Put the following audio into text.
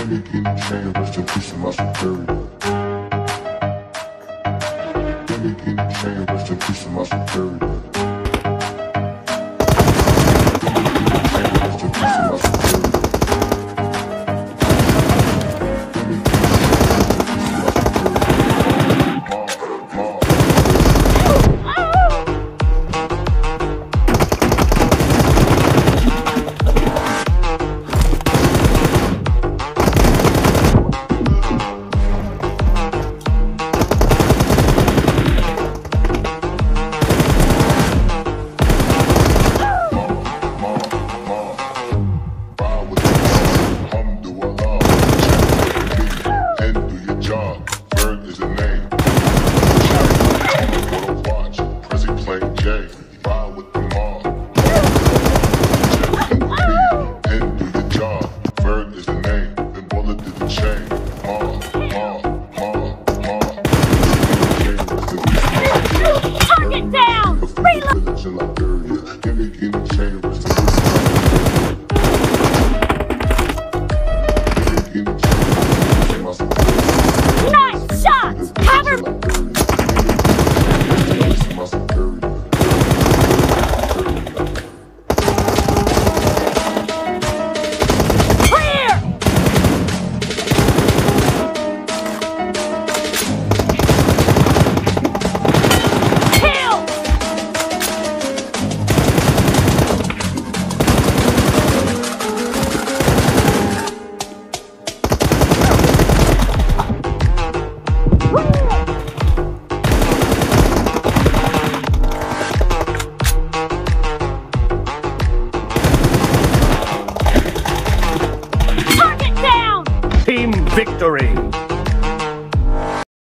me get a chain, rest in peace to my superior. Let me get a chain, rest in peace to my superior. Target down! Reload! Nice shots! Cover! Team victory!